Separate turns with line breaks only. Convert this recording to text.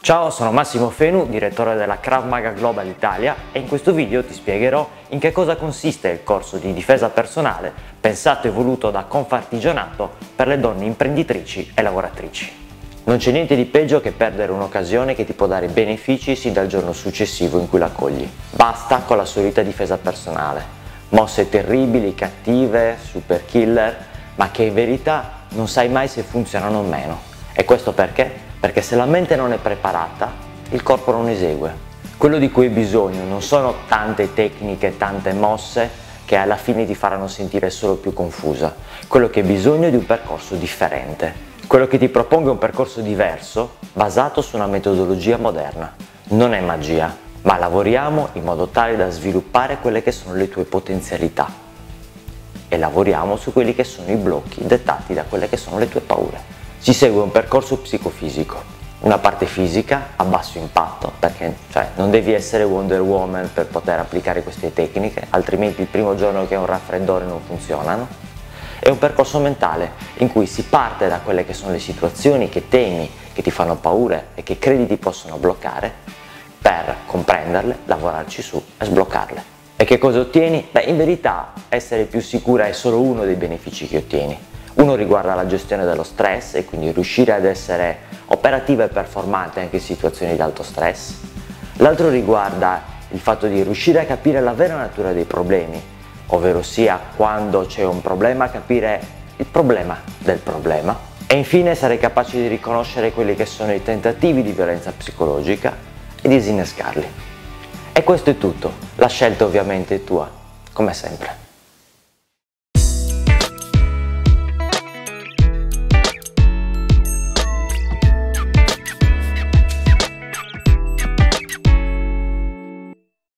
Ciao, sono Massimo Fenu, direttore della Krav Maga Global Italia, e in questo video ti spiegherò in che cosa consiste il corso di difesa personale pensato e voluto da Confartigianato per le donne imprenditrici e lavoratrici. Non c'è niente di peggio che perdere un'occasione che ti può dare benefici sin dal giorno successivo in cui la cogli. Basta con la solita difesa personale, mosse terribili, cattive, super killer, ma che in verità non sai mai se funzionano o meno. E questo perché? Perché se la mente non è preparata, il corpo non esegue. Quello di cui hai bisogno non sono tante tecniche, tante mosse che alla fine ti faranno sentire solo più confusa. Quello che hai bisogno è di un percorso differente. Quello che ti propongo è un percorso diverso, basato su una metodologia moderna. Non è magia, ma lavoriamo in modo tale da sviluppare quelle che sono le tue potenzialità. E lavoriamo su quelli che sono i blocchi dettati da quelle che sono le tue paure. Si segue un percorso psicofisico, una parte fisica a basso impatto, perché non devi essere Wonder Woman per poter applicare queste tecniche, altrimenti il primo giorno che hai un raffreddore non funzionano, e un percorso mentale in cui si parte da quelle che sono le situazioni che temi, che ti fanno paura e che credi ti possono bloccare, per comprenderle, lavorarci su e sbloccarle. E che cosa ottieni? Beh, in verità essere più sicura è solo uno dei benefici che ottieni. Uno riguarda la gestione dello stress e quindi riuscire ad essere operativa e performante anche in situazioni di alto stress. L'altro riguarda il fatto di riuscire a capire la vera natura dei problemi, ovvero sia quando c'è un problema capire il problema del problema. E infine sarei capace di riconoscere quelli che sono i tentativi di violenza psicologica e disinnescarli. E questo è tutto, la scelta ovviamente è tua, come sempre.